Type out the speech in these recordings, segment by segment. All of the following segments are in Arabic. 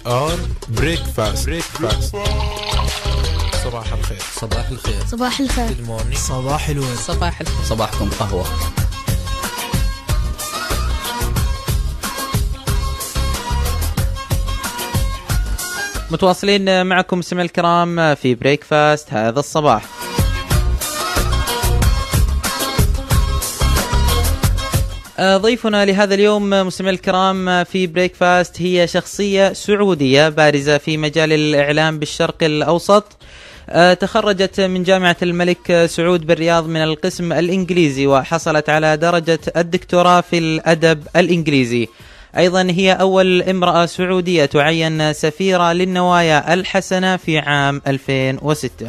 are breakfast. صباح الخير. صباح الخير. صباح الخير. Good morning. صباح الورد. صباح الخير. صباحكم قهوة. متواصلين معكم سمع الكرام في بريكفاست هذا الصباح. ضيفنا لهذا اليوم مستمعي الكرام في بريكفاست هي شخصية سعودية بارزة في مجال الإعلام بالشرق الأوسط. تخرجت من جامعة الملك سعود بالرياض من القسم الإنجليزي وحصلت على درجة الدكتوراه في الأدب الإنجليزي. أيضا هي أول امرأة سعودية تعين سفيرة للنوايا الحسنة في عام 2006.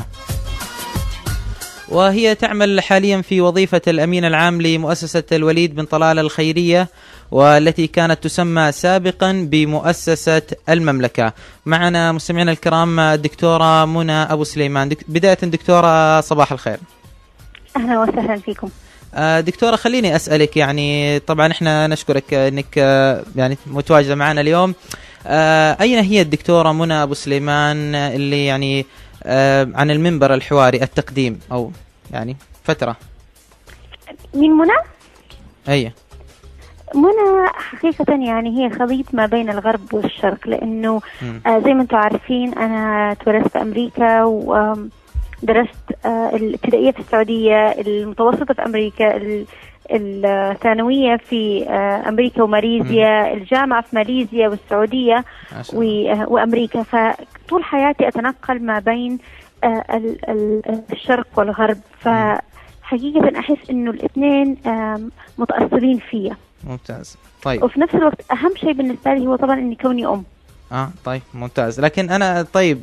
وهي تعمل حاليا في وظيفة الأمين العام لمؤسسة الوليد بن طلال الخيرية، والتي كانت تسمى سابقا بمؤسسة المملكة. معنا مستمعينا الكرام الدكتورة منى أبو سليمان. بداية دكتورة صباح الخير. أهلا وسهلا فيكم. دكتورة خليني أسألك، يعني طبعا احنا نشكرك انك يعني متواجدة معنا اليوم. أين هي الدكتورة منى أبو سليمان اللي يعني عن المنبر الحواري التقديم، أو يعني فترة؟ مين منى؟ أي منى حقيقة يعني هي خليط ما بين الغرب والشرق، لأنه زي ما انتم عارفين أنا تولدت في أمريكا ودرست الابتدائية في السعودية، المتوسطة في أمريكا، الثانوية في أمريكا وماليزيا، الجامعة في ماليزيا والسعودية وأمريكا. فطول حياتي أتنقل ما بين الشرق والغرب، فحقيقة أحس إنه الاثنين متأثرين فيا. ممتاز. طيب، وفي نفس الوقت أهم شيء بالنسبة لي هو طبعا إني كوني أم. طيب ممتاز. لكن أنا طيب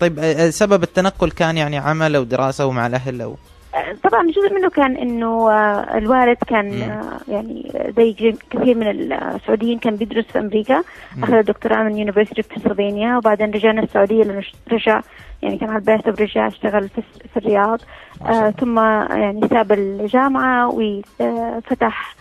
سبب التنقل كان يعني عمل أو دراسة ومع الأهل أو؟ طبعا جزء منه كان انه الوالد كان يعني زي كثير من السعوديين كان بيدرس في امريكا، اخذ الدكتوراه من يونيفرسيتي في بنسلفانيا، وبعدين رجعنا السعوديه لانه رجع يعني كان على البعثه ورجع اشتغل في الرياض. ثم يعني ساب الجامعه وفتح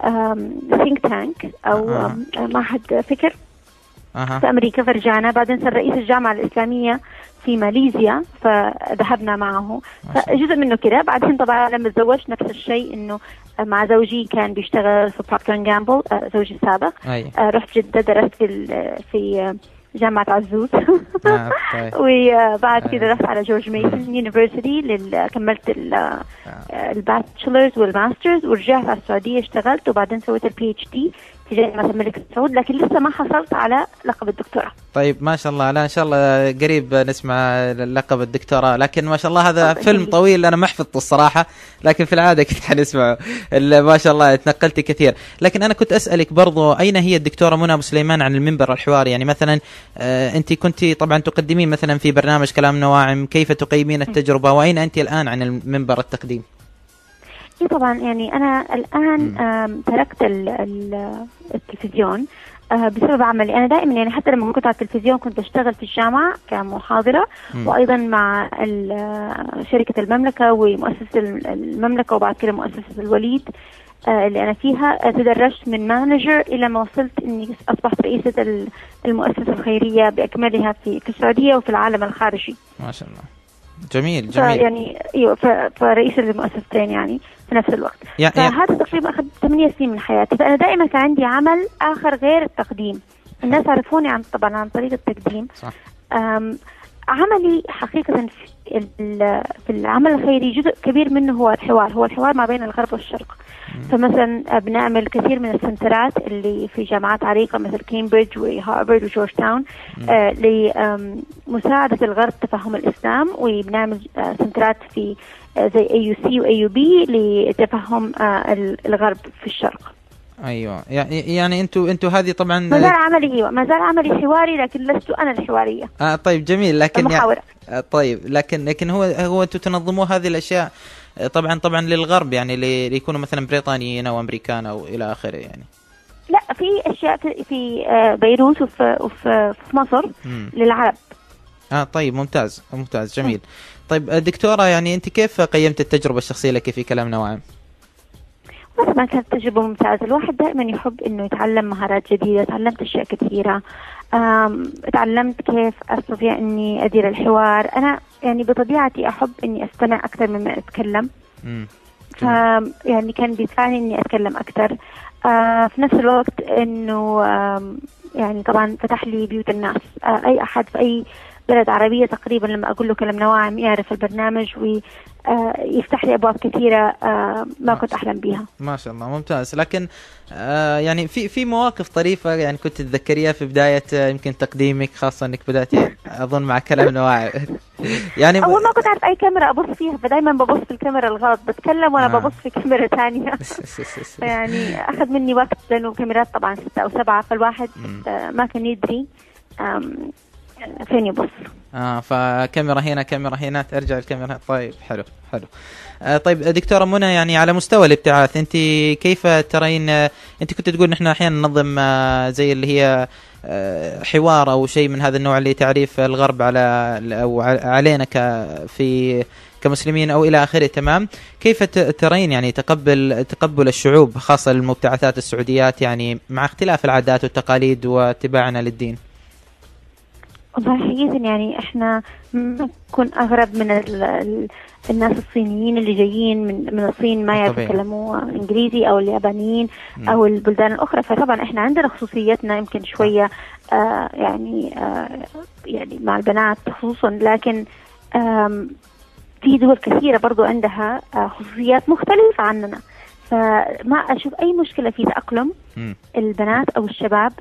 think tank او معهد فكر في أمريكا، فرجعنا. بعدين صار رئيس الجامعة الإسلامية في ماليزيا فذهبنا معه، فجزء منه كده. بعدين طبعا لما تزوجت نفس الشيء، إنه مع زوجي كان بيشتغل في بروكتر اند جامبل، زوجي السابق. رحت جدة درست في جامعة عزوز. طيب. وبعد كده رحت على جورج ميسون يونيفرسيتي كملت الباتشلرز والماسترز، ورجعت على السعودية اشتغلت، وبعدين سويت PhD في جامعة الملك سعود، لكن لسه ما حصلت على لقب الدكتوراه. طيب ما شاء الله. لا إن شاء الله قريب نسمع لقب الدكتوراه. لكن ما شاء الله هذا فيلم طويل أنا ما حفظته الصراحة، لكن في العادة كنت حنسمعه. ما شاء الله تنقلتي كثير. لكن أنا كنت أسألك برضو، أين هي الدكتورة منى أبو سليمان عن المنبر الحواري؟ يعني مثلا أنت كنت طبعا تقدمين مثلا في برنامج كلام نواعم، كيف تقيمين التجربة، وأين أنت الآن عن المنبر التقديم؟ طبعا يعني أنا الآن تركت التلفزيون بسبب عملي. أنا دائما يعني حتى لما كنت على التلفزيون كنت أشتغل في الجامعة كمحاضرة، وأيضا مع شركة المملكة ومؤسسة المملكة، وبعد كده مؤسسة الوليد اللي أنا فيها. تدرجت من مانجر إلى ما وصلت إني أصبحت رئيسة المؤسسة الخيرية بأكملها في السعودية وفي العالم الخارجي. ما شاء الله. جميل. يعني ايوه، فرئيس المؤسستين يعني في نفس الوقت. فهذا تقريبا اخذ 8 سنين من حياتي. فانا دائما كان عندي عمل اخر غير التقديم. الناس عرفوني طبعا عن طريق التقديم. صح. عملي حقيقة في العمل الخيري جزء كبير منه هو الحوار ما بين الغرب والشرق. فمثلا بنعمل كثير من السنترات اللي في جامعات عريقة مثل كامبريدج وهارفارد وجورج تاون لمساعدة الغرب تفهم الإسلام، وبنعمل سنترات في زي AUC وAUB لتفهم الغرب في الشرق. ايوه يعني انتوا هذه طبعا ما زال عملي حواري، لكن لست انا الحواريه. طيب جميل. لكن محاورة. طيب لكن هو انتوا تنظموا هذه الاشياء طبعا للغرب، يعني ليكونوا مثلا بريطانيين او امريكان او الى اخره يعني؟ لا، في اشياء في بيروت وفي مصر للعرب. طيب ممتاز جميل. طيب دكتورة، يعني انت كيف قيمت التجربة الشخصية لك في كلام نواعم؟ ما كانت تجربة ممتازة. الواحد دائما يحب انه يتعلم مهارات جديدة. تعلمت اشياء كثيرة. تعلمت كيف أستطيع إني أدير الحوار. أنا يعني بطبيعتي أحب إني أستمع أكثر مما أتكلم، يعني كان بيدفعني إني أتكلم أكثر. في نفس الوقت إنه يعني طبعا فتح لي بيوت الناس. أي أحد في أي بلد عربية تقريبا لما أقول له كلام نواعم يعرف البرنامج ويفتح لي أبواب كثيرة ما كنت أحلم بها. ما شاء الله، ممتاز. لكن يعني في مواقف طريفة يعني كنت تتذكريها في بداية يمكن تقديمك، خاصة أنك بدأتي أظن مع كلام نواعم. يعني أول ما كنت أعرف أي كاميرا أبص فيها، فدايما ببص في الكاميرا الغلط، بتكلم وأنا ببص في كاميرا تانية. يعني أخذ مني وقت لأنه كاميرات طبعا 6 أو 7، فالواحد ما كان يدري فين يبص. فكاميرا هنا كاميرا هنا ترجع الكاميرا. طيب حلو. طيب دكتورة منى، يعني على مستوى الابتعاث انت كيف ترين؟ انت كنت تقول نحن احيانا ننظم زي اللي هي حوار او شيء من هذا النوع اللي تعريف الغرب على او علينا كمسلمين او الى اخره، تمام. كيف ترين يعني تقبل الشعوب خاصة المبتعثات السعوديات يعني مع اختلاف العادات والتقاليد واتباعنا للدين؟ والله حقيقة يعني احنا ما نكون اغرب من الناس الصينيين اللي جايين من الصين ما يتكلموا انجليزي، او اليابانيين او البلدان الاخرى. فطبعا احنا عندنا خصوصيتنا يمكن شوية يعني مع البنات خصوصا، لكن في دول كثيرة برضو عندها خصوصيات مختلفة عننا، فما اشوف اي مشكلة في تأقلم البنات او الشباب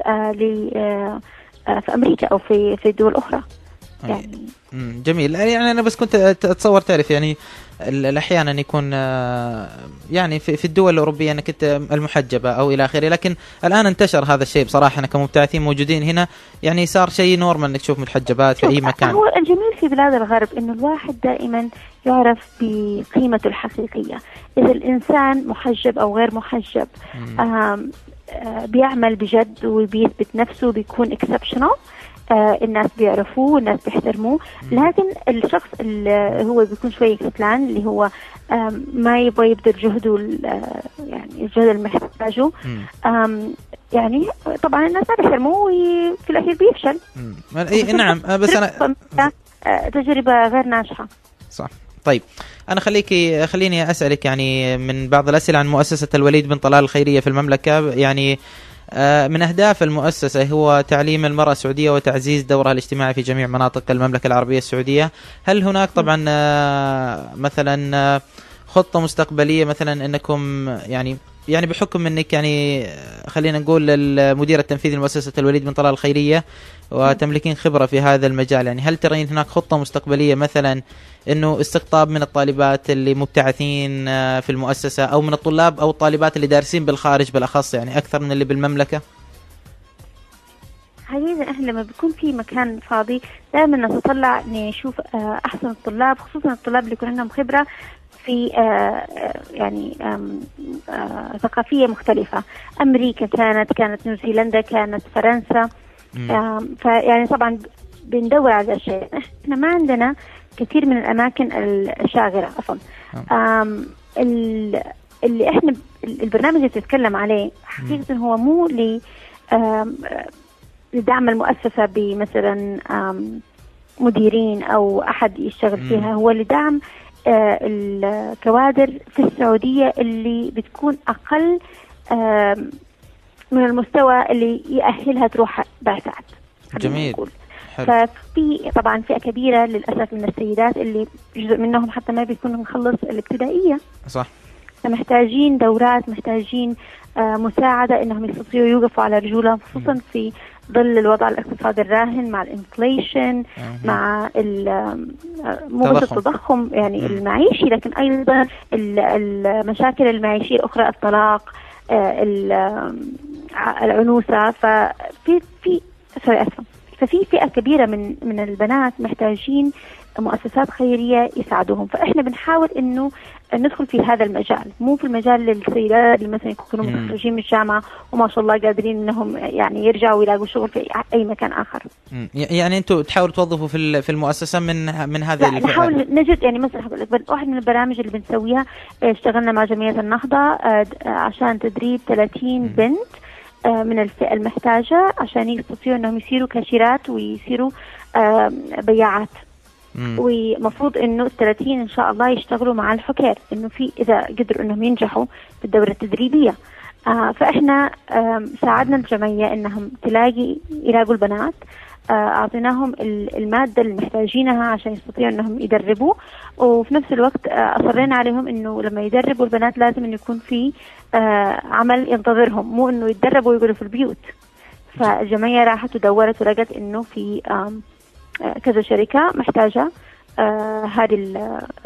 في أمريكا أو في دول أخرى يعني. جميل. يعني أنا بس كنت أتصور تعرف يعني أحيانا يكون يعني في الدول الأوروبية أنك أنت المحجبة أو إلى آخره، لكن الآن انتشر هذا الشيء بصراحة. أنا كمبتعثين موجودين هنا يعني صار شيء نورمال أنك تشوف متحجبات في أي مكان. هو الجميل في بلاد الغرب إنه الواحد دائما يعرف بقيمته الحقيقية. إذا الإنسان محجب أو غير محجب بيعمل بجد وبيثبت نفسه بيكون exceptional، الناس بيعرفوه والناس بيحترموه. لكن الشخص اللي هو بيكون شوية كسلان اللي هو ما يبغى يبذل جهده يعني الجهد المحتاجه، يعني طبعا الناس ما بيحترموه وفي الأخير بيفشل. نعم، بس أنا تجربة غير ناجحة. صح. طيب أنا خليني أسألك يعني من بعض الأسئلة عن مؤسسة الوليد بن طلال الخيرية في المملكة. يعني من أهداف المؤسسة هو تعليم المرأة السعودية وتعزيز دورها الاجتماعي في جميع مناطق المملكة العربية السعودية. هل هناك طبعا مثلا خطة مستقبلية مثلا أنكم يعني بحكم أنك يعني خلينا نقول المدير التنفيذي لمؤسسة الوليد بن طلال الخيرية وتملكين خبرة في هذا المجال، يعني هل ترين هناك خطة مستقبلية مثلا أنه استقطاب من الطالبات اللي مبتعثين في المؤسسة أو من الطلاب أو الطالبات اللي دارسين بالخارج بالأخص يعني أكثر من اللي بالمملكة؟ حقيقة احنا لما بيكون في مكان فاضي دائما نتطلع نشوف أحسن الطلاب، خصوصا الطلاب اللي يكون عندهم خبرة في يعني ثقافية مختلفة. أمريكا كانت نيوزيلندا، كانت فرنسا. فيعني طبعا بندور على الشيء. احنا ما عندنا كثير من الأماكن الشاغرة أصلا. اللي احنا البرنامج اللي بتتكلم عليه حقيقة هو مو لدعم المؤسسة بمثلا مديرين أو أحد يشتغل فيها، هو لدعم الكوادر في السعودية اللي بتكون أقل من المستوى اللي يأهلها تروح بعثات. جميل. ففي طبعا فئة كبيرة للأسف من السيدات اللي جزء منهم حتى ما بيكونوا مخلص الابتدائية. صح. فمحتاجين دورات، محتاجين مساعدة إنهم يستطيعوا يوقفوا على رجولهم، خصوصا في ظل الوضع الاقتصادي الراهن مع الانفليشن، مع مو بس التضخم يعني المعيشي، لكن أيضا المشاكل المعيشية الأخرى، الطلاق، العنوسة. ففي فئة كبيرة من البنات محتاجين مؤسسات خيرية يساعدوهم. فإحنا بنحاول إنه ندخل في هذا المجال، مو في المجال للسيدات اللي مثلا يكونوا متخرجين من الجامعة وما شاء الله قادرين إنهم يعني يرجعوا ويلاقوا شغل في أي مكان آخر. يعني أنتوا تحاولوا توظفوا في المؤسسة من هذه الفئة؟ نحاول نجد يعني مثلا واحد من البرامج اللي بنسويها اشتغلنا مع جمعية النهضة عشان تدريب 30 بنت من الفئة المحتاجة عشان يستطيعوا أنهم يصيروا كاشيرات ويصيروا بياعات. ومفروض انه ال30 ان شاء الله يشتغلوا مع الحكير، انه في اذا قدروا انهم ينجحوا بالدورة التدريبية. فاحنا ساعدنا الجمعية انهم يلاقوا البنات، اعطيناهم المادة اللي محتاجينها عشان يستطيعوا انهم يدربوا، وفي نفس الوقت اصرينا عليهم انه لما يدربوا البنات لازم انه يكون في عمل ينتظرهم، مو انه يتدربوا ويقعدوا في البيوت. فالجمعية راحت ودورت ولقت انه في كذا شركة محتاجة هذه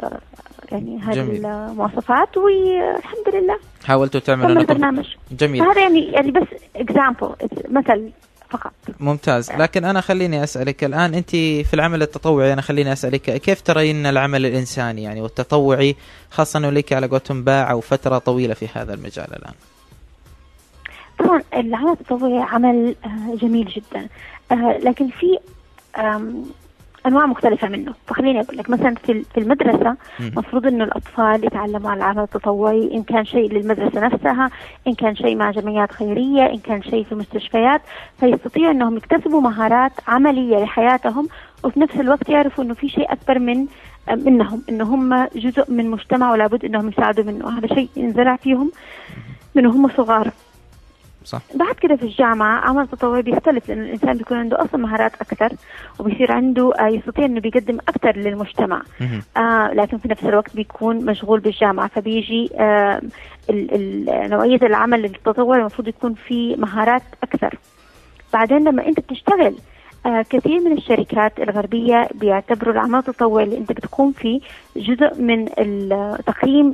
المواصفات، والحمد لله حاولتوا تعملوا البرنامج. جميل. هذا يعني بس example، مثل فقط. ممتاز. لكن أنا خليني أسألك الآن، أنت في العمل التطوعي، أنا خليني أسألك كيف ترين العمل الإنساني يعني والتطوعي، خاصة أنه لك على قولتهم باع أو فترة طويلة في هذا المجال الآن؟ طبعا العمل التطوعي عمل جميل جدا، لكن في أنواع مختلفة منه. فخليني أقول لك مثلا في المدرسة مفروض إنه الأطفال يتعلموا على العمل التطوعي، إن كان شيء للمدرسة نفسها، إن كان شيء مع جمعيات خيرية، إن كان شيء في مستشفيات، فيستطيعوا إنهم يكتسبوا مهارات عملية لحياتهم، وفي نفس الوقت يعرفوا إنه في شيء أكبر منهم، إنه هم جزء من مجتمع ولا بد إنهم يساعدوا منه. هذا شيء ينزرع فيهم من هم صغار. صح. بعد كده في الجامعة عمل تطوعي بيختلف، لأن الإنسان بيكون عنده أصلا مهارات أكثر، وبيصير عنده يستطيع إنه بيقدم أكثر للمجتمع. لكن في نفس الوقت بيكون مشغول بالجامعة، فبيجي نوعية العمل التطوعي المفروض يكون فيه مهارات أكثر. بعدين لما أنت بتشتغل، كثير من الشركات الغربية بيعتبروا العمل التطوعي اللي أنت بتقوم فيه جزء من التقييم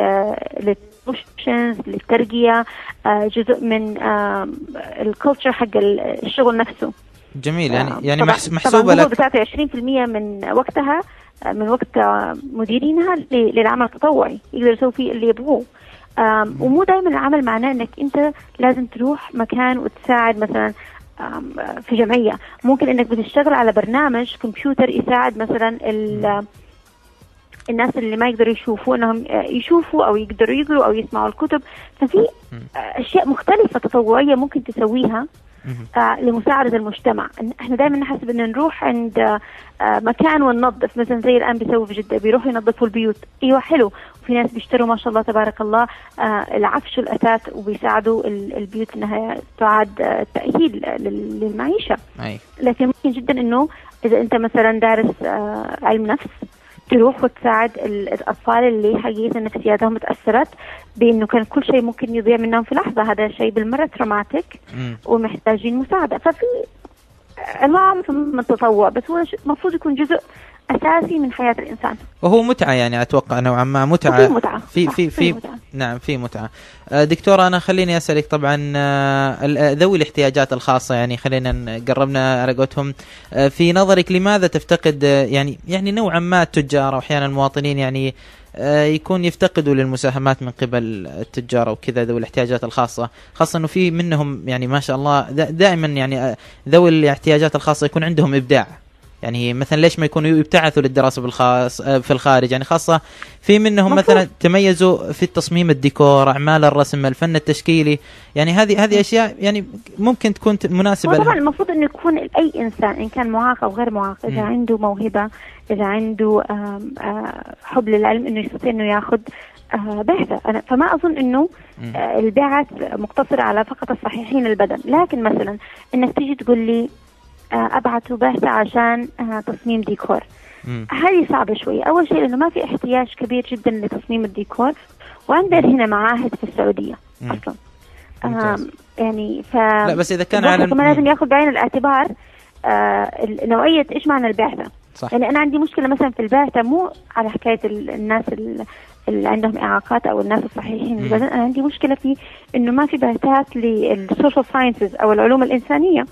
للترقية، جزء من الكولتشر حق الشغل نفسه. جميل. يعني محسوبة لك. بتعطي 20% من وقتها، من وقت مديرينها للعمل التطوعي، يقدروا يسووا فيه اللي يبغوه. ومو دائما العمل معناه انك انت لازم تروح مكان وتساعد مثلا في جمعية. ممكن انك بتشتغل على برنامج كمبيوتر يساعد مثلا الناس اللي ما يقدروا يشوفوا انهم يشوفوا او يقدروا يقروا او يسمعوا الكتب. ففي اشياء مختلفة تطوعية ممكن تسويها لمساعدة المجتمع. احنا دائما نحسب ان نروح عند مكان وننظف، مثلا زي الان بيسووا في جدة، بيروحوا ينظفوا البيوت. ايوه حلو، وفي ناس بيشتروا ما شاء الله تبارك الله العفش والاثاث وبيساعدوا البيوت انها تعاد تأهيل للمعيشة. لكن ممكن جدا انه اذا انت مثلا دارس علم نفس، تروح وتساعد الأطفال اللي حقيقة نفسياتهم تأثرت بأنه كان كل شيء ممكن يضيع منهم في لحظة. هذا شيء بالمرة تروماتيك ومحتاجين مساعدة. ففي أنواع من التطوع، بس هو المفروض يكون جزء أساسي من حياة الإنسان، وهو متعة يعني أتوقع نوعا ما متعة. في متعة. نعم في متعة. دكتورة أنا خليني أسألك طبعا ذوي الاحتياجات الخاصة، يعني خلينا قربنا على قولتهم، في نظرك لماذا تفتقد يعني نوعا ما التجار وأحيانا المواطنين يعني يكون يفتقدوا للمساهمات من قبل التجار وكذا ذوي الاحتياجات الخاصة، خاصة أنه في منهم يعني ما شاء الله دائما يعني ذوي الاحتياجات الخاصة يكون عندهم إبداع. يعني مثلا ليش ما يكونوا يبتعثوا للدراسة في الخارج؟ يعني خاصة في منهم مثلا تميزوا في التصميم الديكور، أعمال الرسم، الفن التشكيلي، يعني هذه أشياء يعني ممكن تكون مناسبة. طبعا المفروض أن يكون أي إنسان إن كان معاق أو غير معاق، إذا عنده موهبة، إذا عنده حب للعلم، إنه يستطيع إنه يأخذ بعثة. أنا فما أظن إنه البعث مقتصرة على فقط الصحيحين البدن. لكن مثلا إنك تيجي تقول لي أبعثوا بعثة عشان تصميم ديكور، هذه صعبة شوية. أول شيء لأنه ما في احتياج كبير جدا لتصميم الديكور، وعندنا هنا معاهد في السعودية أصلا. يعني لا بس إذا كان على كمان لازم يأخذ بعين الاعتبار نوعية إيش معنى البعثة. صح. يعني أنا عندي مشكلة مثلا في البعثة مو على حكاية الناس اللي عندهم إعاقات أو الناس الصحيحين البدن، أنا عندي مشكلة في إنه ما في بعثات للسوشيال ساينسز أو العلوم الإنسانية.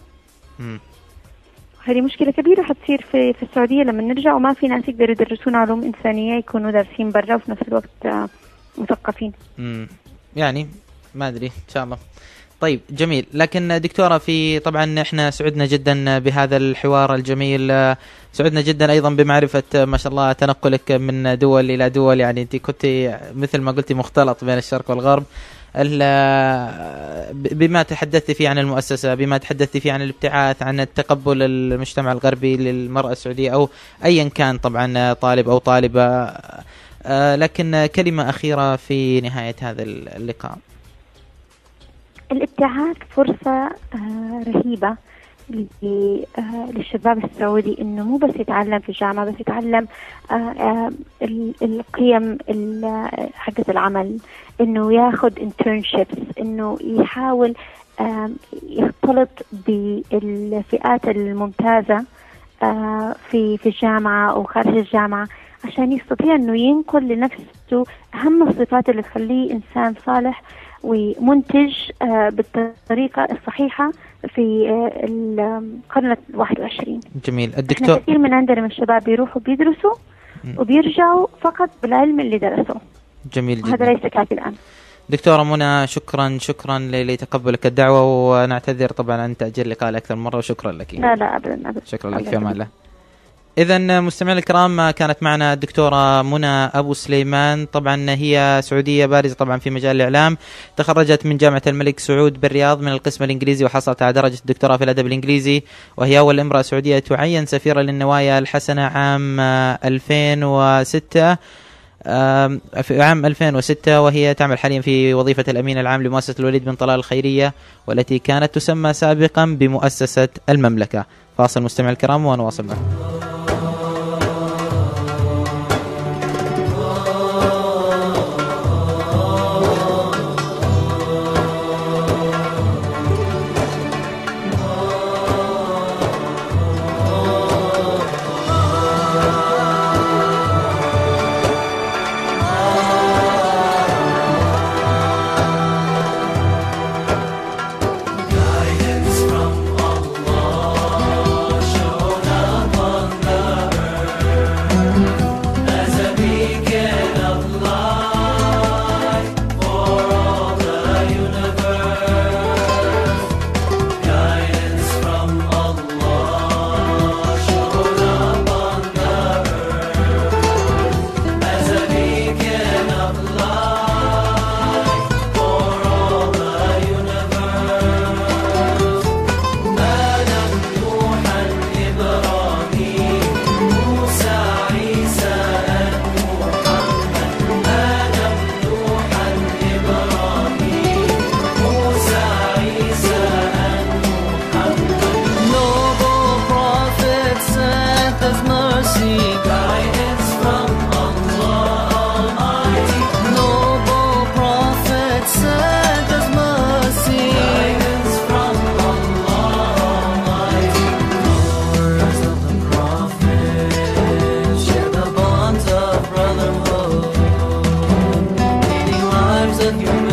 هذه مشكلة كبيرة حتصير في السعودية لما نرجع، وما في ناس يقدروا يدرسون علوم إنسانية يكونوا دارسين برا وفي نفس الوقت مثقفين. يعني ما أدري إن شاء الله. طيب جميل. لكن دكتورة، في طبعا احنا سعدنا جدا بهذا الحوار الجميل، سعدنا جدا ايضا بمعرفة ما شاء الله تنقلك من دول الى دول، يعني انت كنت مثل ما قلتي مختلط بين الشرق والغرب. بما تحدثت فيه عن المؤسسة، بما تحدثت فيه عن الابتعاث، عن التقبل المجتمع الغربي للمرأة السعودية أو أيا كان طبعا طالب أو طالبة، لكن كلمة أخيرة في نهاية هذا اللقاء. الابتعاث فرصة رهيبة للشباب السعودي، انه مو بس يتعلم في الجامعة، بس يتعلم القيم حقة العمل، انه ياخد internships، انه يحاول يختلط بالفئات الممتازة في الجامعة او خارج الجامعة، عشان يستطيع انه ينقل لنفسه اهم الصفات اللي تخليه انسان صالح ومنتج بالطريقة الصحيحة في القرن 21. جميل. الدكتور، كثير من عندنا من الشباب بيروحوا بيدرسوا وبيرجعوا فقط بالعلم اللي درسوه. جميل جدا. وهذا ليس كافي الآن. دكتورة منى، شكرا لتقبلك الدعوة، ونعتذر طبعا عن تأجيل اللقاء لأكثر مرة، وشكرا لك. لا أبدا. شكرا لك، في أمان الله. إذن مستمعينا الكرام، كانت معنا الدكتورة منى أبو سليمان، طبعا هي سعودية بارزة طبعا في مجال الإعلام، تخرجت من جامعة الملك سعود بالرياض من القسم الإنجليزي، وحصلت على درجة الدكتوراه في الأدب الإنجليزي، وهي أول امرأة سعودية تعين سفيرة للنوايا الحسنة عام 2006 في عام 2006، وهي تعمل حاليا في وظيفة الأمين العام لمؤسسة الوليد بن طلال الخيرية، والتي كانت تسمى سابقا بمؤسسة المملكة. فاصل مستمعي الكرام ونواصل معكم. of your